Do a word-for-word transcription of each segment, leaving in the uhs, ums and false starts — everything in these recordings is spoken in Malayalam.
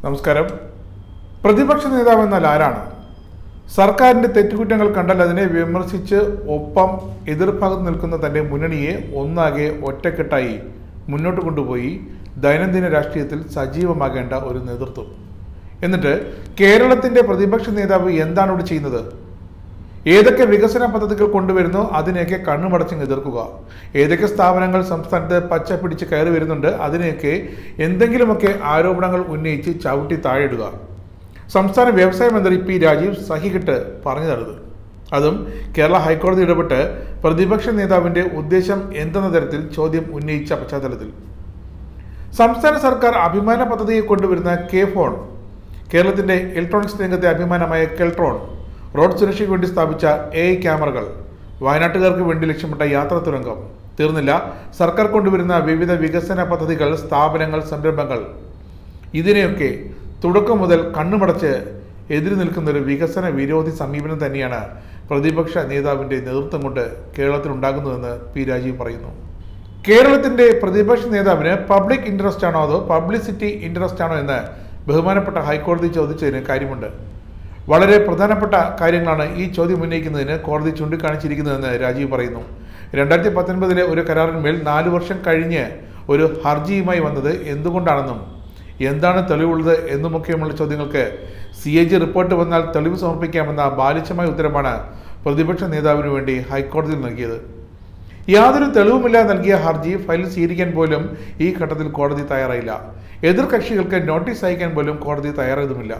നമസ്കാരം. പ്രതിപക്ഷ നേതാവ് എന്നാൽ ആരാണ്? സർക്കാരിന്റെ തെറ്റുകുറ്റങ്ങൾ കണ്ടാൽ അതിനെ വിമർശിച്ച് ഒപ്പം എതിർഭാഗത്ത് നിൽക്കുന്ന തന്റെ മുന്നണിയെ ഒന്നാകെ ഒറ്റക്കെട്ടായി മുന്നോട്ട് കൊണ്ടുപോയി ദൈനംദിന രാഷ്ട്രീയത്തിൽ സജീവമാകേണ്ട ഒരു നേതൃത്വം. എന്നിട്ട് കേരളത്തിന്റെ പ്രതിപക്ഷ നേതാവ് എന്താണ് ഇവിടെ ചെയ്യുന്നത്? ഏതൊക്കെ വികസന പദ്ധതികൾ കൊണ്ടുവരുന്നോ അതിനെയൊക്കെ കണ്ണുമടച്ചങ്ങ് എതിർക്കുക. ഏതൊക്കെ സ്ഥാപനങ്ങൾ സംസ്ഥാനത്ത് പച്ച പിടിച്ച് കയറി വരുന്നുണ്ട് അതിനെയൊക്കെ എന്തെങ്കിലുമൊക്കെ ആരോപണങ്ങൾ ഉന്നയിച്ച് ചവിട്ടി താഴെയിടുക. സംസ്ഥാന വ്യവസായ മന്ത്രി പി രാജീവ് സഹികെട്ട് പറഞ്ഞു തരുത്. അതും കേരള ഹൈക്കോടതി ഇടപെട്ട് പ്രതിപക്ഷ നേതാവിന്റെ ഉദ്ദേശം എന്തെന്ന തരത്തിൽ ചോദ്യം ഉന്നയിച്ച പശ്ചാത്തലത്തിൽ സംസ്ഥാന സർക്കാർ അഭിമാന പദ്ധതിയെ കൊണ്ടുവരുന്ന കെ ഫോൺ, കേരളത്തിന്റെ ഇലക്ട്രോണിക്സ് രംഗത്തെ അഭിമാനമായ കെൽട്രോൺ, റോഡ് സുരക്ഷയ്ക്ക് വേണ്ടി സ്ഥാപിച്ച എ ഐ ക്യാമറകൾ, വയനാട്ടുകാർക്ക് വേണ്ടി ലക്ഷ്യമിട്ട യാത്രാ തുരങ്കം, തീർന്നില്ല സർക്കാർ കൊണ്ടുവരുന്ന വിവിധ വികസന പദ്ധതികൾ, സ്ഥാപനങ്ങൾ, സംരംഭങ്ങൾ, ഇതിനെയൊക്കെ തുടക്കം മുതൽ കണ്ണുമടച്ച് എതിര് നിൽക്കുന്ന ഒരു വികസന വിരോധി സമീപനം തന്നെയാണ് പ്രതിപക്ഷ നേതാവിന്റെ നേതൃത്വം കൊണ്ട് കേരളത്തിൽ ഉണ്ടാകുന്നതെന്ന് പി രാജീവ് പറയുന്നു. കേരളത്തിന്റെ പ്രതിപക്ഷ നേതാവിന് പബ്ലിക് ഇൻട്രസ്റ്റ് ആണോ അതോ പബ്ലിസിറ്റി ഇൻട്രസ്റ്റ് ആണോ എന്ന് ബഹുമാനപ്പെട്ട ഹൈക്കോടതി ചോദിച്ചതിന് കാര്യമുണ്ട്. വളരെ പ്രധാനപ്പെട്ട കാര്യങ്ങളാണ് ഈ ചോദ്യം ഉന്നയിക്കുന്നതിന് കോടതി ചൂണ്ടിക്കാണിച്ചിരിക്കുന്നതെന്ന് രാജീവ് പറയുന്നു. രണ്ടായിരത്തി പത്തൊൻപതിലെ ഒരു കരാറിന്മേൽ നാലു വർഷം കഴിഞ്ഞ് ഒരു ഹർജിയുമായി വന്നത് എന്തുകൊണ്ടാണെന്നും എന്താണ് തെളിവുള്ളത് എന്നുമൊക്കെയുമുള്ള ചോദ്യങ്ങൾക്ക് സി എ ജി റിപ്പോർട്ട് വന്നാൽ തെളിവ് സമർപ്പിക്കാമെന്ന ബാലിശമായ ഉത്തരമാണ് പ്രതിപക്ഷ നേതാവിന് വേണ്ടി ഹൈക്കോടതിയിൽ നൽകിയത്. യാതൊരു തെളിവുമില്ലാതെ നൽകിയ ഹർജി ഫയൽ സ്വീകരിക്കാൻ പോലും ഈ ഘട്ടത്തിൽ കോടതി തയ്യാറായില്ല. എതിർ കക്ഷികൾക്ക് നോട്ടീസ് അയക്കാൻ പോലും കോടതി തയ്യാറായതുമില്ല.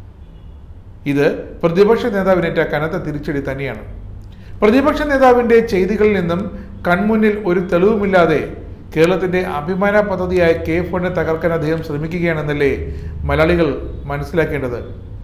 ഇത് പ്രതിപക്ഷ നേതാവിനേറ്റ കനത്ത തിരിച്ചടി തന്നെയാണ്. പ്രതിപക്ഷ നേതാവിന്റെ ചെയ്തികളിൽ നിന്നും കൺമുന്നിൽ ഒരു തെളിവുമില്ലാതെ കേരളത്തിന്റെ അഭിമാന പദ്ധതിയായ കെ ഫോണിനെ തകർക്കാൻ അദ്ദേഹം ശ്രമിക്കുകയാണെന്നല്ലേ മലയാളികൾ മനസ്സിലാക്കേണ്ടത്.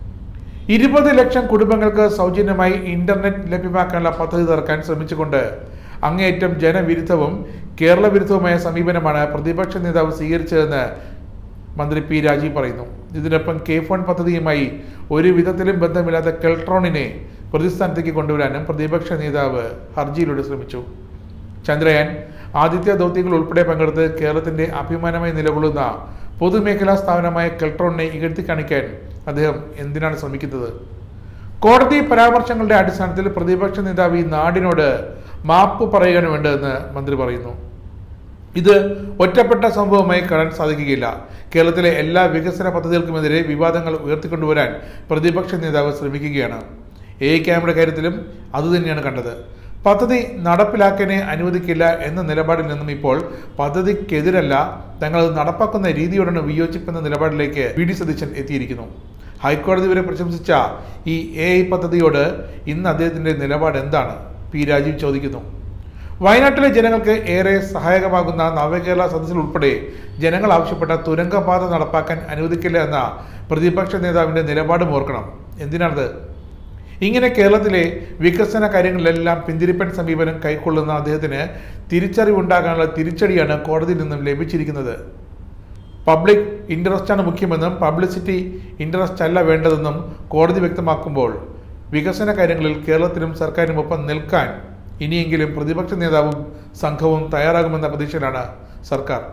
ഇരുപത് ലക്ഷം കുടുംബങ്ങൾക്ക് സൗജന്യമായി ഇന്റർനെറ്റ് ലഭ്യമാക്കാനുള്ള പദ്ധതി തകർക്കാൻ ശ്രമിച്ചുകൊണ്ട് അങ്ങേയറ്റം ജനവിരുദ്ധവും കേരള വിരുദ്ധവുമായ സമീപനമാണ് പ്രതിപക്ഷ നേതാവ് സ്വീകരിച്ചതെന്ന് മന്ത്രി പി രാജീവ് പറയുന്നു. ഇതിനൊപ്പം കെ ഫോൺ പദ്ധതിയുമായി ഒരു വിധത്തിലും ബന്ധമില്ലാത്ത കെൽട്രോണിനെ പ്രതിസ്ഥാനത്തേക്ക് കൊണ്ടുവരാനും പ്രതിപക്ഷ നേതാവ് ഹർജിയിലൂടെ ശ്രമിച്ചു. ചന്ദ്രയാൻ, ആദിത്യ ദൗത്യങ്ങൾ ഉൾപ്പെടെ പങ്കെടുത്ത് കേരളത്തിന്റെ അഭിമാനമായി നിലകൊള്ളുന്ന പൊതുമേഖലാ സ്ഥാപനമായ കെൽട്രോണിനെ ഇകഴ്ത്തി കാണിക്കാൻ അദ്ദേഹം എന്തിനാണ് ശ്രമിക്കുന്നത്? കോടതി പരാമർശങ്ങളുടെ അടിസ്ഥാനത്തിൽ പ്രതിപക്ഷ നേതാവ് ഈ നാടിനോട് മാപ്പ് പറയുകയാണ് വേണ്ടതെന്ന് മന്ത്രി പറയുന്നു. ഇത് ഒറ്റപ്പെട്ട സംഭവമായി കാണാൻ സാധിക്കുകയില്ല. കേരളത്തിലെ എല്ലാ വികസന പദ്ധതികൾക്കുമെതിരെ വിവാദങ്ങൾ ഉയർത്തിക്കൊണ്ടുവരാൻ പ്രതിപക്ഷ നേതാവ് ശ്രമിക്കുകയാണ്. എ ഐ ക്യാമറ കാര്യത്തിലും അതുതന്നെയാണ് കണ്ടത്. പദ്ധതി നടപ്പിലാക്കാനെ അനുവദിക്കില്ല എന്ന നിലപാടിൽ നിന്നും ഇപ്പോൾ പദ്ധതിക്കെതിരല്ല, തങ്ങൾ നടപ്പാക്കുന്ന രീതിയോടാണ് വിയോജിപ്പെന്ന നിലപാടിലേക്ക് വി ഡി സതീശൻ എത്തിയിരിക്കുന്നു. ഹൈക്കോടതി വരെ പ്രശംസിച്ച ഈ എ ഐ പദ്ധതിയോട് ഇന്ന് അദ്ദേഹത്തിന്റെ നിലപാട് എന്താണ്? പി രാജീവ് ചോദിക്കുന്നു. വയനാട്ടിലെ ജനങ്ങൾക്ക് ഏറെ സഹായകമാകുന്ന നവകേരള സദസ്സിൽ ഉൾപ്പെടെ ജനങ്ങൾ ആവശ്യപ്പെട്ട തുരങ്കപാത നടപ്പാക്കാൻ അനുവദിക്കില്ല എന്ന പ്രതിപക്ഷ നേതാവിന്റെ നിലപാടും ഓർക്കണം. എന്തിനാണത്? ഇങ്ങനെ കേരളത്തിലെ വികസന കാര്യങ്ങളിലെല്ലാം പിന്തിരിപ്പൻ സമീപനം കൈക്കൊള്ളുന്ന അദ്ദേഹത്തിന് തിരിച്ചറിവുണ്ടാകാനുള്ള തിരിച്ചടിയാണ് കോടതിയിൽ നിന്നും ലഭിച്ചിരിക്കുന്നത്. പബ്ലിക് ഇൻട്രസ്റ്റ് ആണ് മുഖ്യമെന്നും പബ്ലിസിറ്റി ഇൻട്രസ്റ്റ് അല്ല വേണ്ടതെന്നും കോടതി വ്യക്തമാക്കുമ്പോൾ വികസന കാര്യങ്ങളിൽ കേരളത്തിനും സർക്കാരിനുമൊപ്പം നിൽക്കാൻ ഇനിയെങ്കിലും പ്രതിപക്ഷ നേതാവും സംഘവും തയ്യാറാകുമെന്ന പ്രതീക്ഷയിലാണ് സർക്കാർ.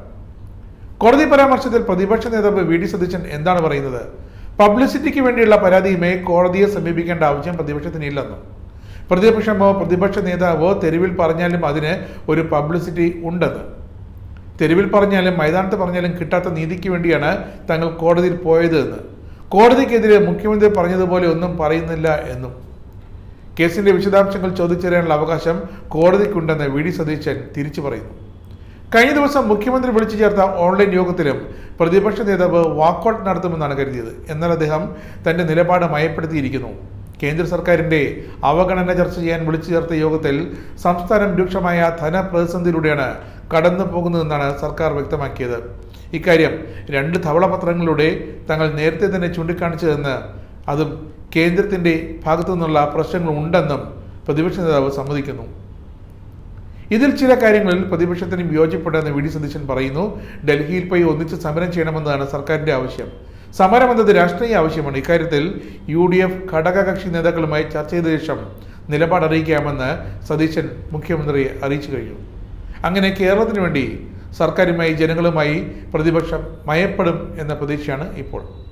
കോടതി പരാമർശത്തിൽ പ്രതിപക്ഷ നേതാവ് വി ഡി സതീശൻ എന്താണ് പറയുന്നത്? പബ്ലിസിറ്റിക്ക് വേണ്ടിയുള്ള പരാതിയുമായി കോടതിയെ സമീപിക്കേണ്ട ആവശ്യം പ്രതിപക്ഷത്തിനില്ലെന്നും, പ്രതിപക്ഷമോ പ്രതിപക്ഷ നേതാവോ തെരുവിൽ പറഞ്ഞാലും അതിന് ഒരു പബ്ലിസിറ്റി ഉണ്ടെന്ന്, തെരുവിൽ പറഞ്ഞാലും മൈതാനത്ത് പറഞ്ഞാലും കിട്ടാത്ത നീതിക്ക് വേണ്ടിയാണ് തങ്ങൾ കോടതിയിൽ പോയത് എന്ന്, കോടതിക്കെതിരെ മുഖ്യമന്ത്രി പറഞ്ഞതുപോലെ ഒന്നും പറയുന്നില്ല എന്നും, കേസിന്റെ വിശദാംശങ്ങൾ ചോദിച്ചറിയാനുള്ള അവകാശം കോടതിക്കുണ്ടെന്ന് വി ഡി സതീശൻ തിരിച്ചു പറയുന്നു. കഴിഞ്ഞ ദിവസം മുഖ്യമന്ത്രി വിളിച്ചു ചേർത്ത ഓൺലൈൻ യോഗത്തിലും പ്രതിപക്ഷ നേതാവ് വാക്കൌട്ട് നടത്തുമെന്നാണ് കരുതിയത്. എന്നാൽ അദ്ദേഹം തന്റെ നിലപാട് മയപ്പെടുത്തിയിരിക്കുന്നു. കേന്ദ്ര സർക്കാരിന്റെ അവഗണന ചർച്ച ചെയ്യാൻ വിളിച്ചു ചേർത്ത യോഗത്തിൽ സംസ്ഥാനം രൂക്ഷമായ ധനപ്രതിസന്ധിയിലൂടെയാണ് കടന്നു പോകുന്നതെന്നാണ് സർക്കാർ വ്യക്തമാക്കിയത്. ഇക്കാര്യം രണ്ട് ധവളപത്രങ്ങളിലൂടെ തങ്ങൾ നേരത്തെ തന്നെ ചൂണ്ടിക്കാണിച്ചതെന്ന്, അതും കേന്ദ്രത്തിന്റെ ഭാഗത്തു നിന്നുള്ള പ്രശ്നങ്ങൾ ഉണ്ടെന്നും പ്രതിപക്ഷ നേതാവ് സമ്മതിക്കുന്നു. ഇതിൽ ചില കാര്യങ്ങളിൽ പ്രതിപക്ഷത്തിന് വിയോജിപ്പുണ്ടെന്ന് വി ഡി സതീശൻ പറയുന്നു. ഡൽഹിയിൽ പോയി ഒന്നിച്ച് സമരം ചെയ്യണമെന്നതാണ് സർക്കാരിന്റെ ആവശ്യം. സമരം എന്നത് രാഷ്ട്രീയ ആവശ്യമാണ്. ഇക്കാര്യത്തിൽ യു ഡി എഫ് ഘടകകക്ഷി നേതാക്കളുമായി ചർച്ച ചെയ്ത ശേഷം നിലപാട് അറിയിക്കാമെന്ന് സതീശൻ മുഖ്യമന്ത്രിയെ അറിയിച്ചു കഴിഞ്ഞു. അങ്ങനെ കേരളത്തിന് വേണ്ടി സർക്കാരുമായി ജനങ്ങളുമായി പ്രതിപക്ഷം മയപ്പെടും എന്ന പ്രതീക്ഷയാണ് ഇപ്പോൾ.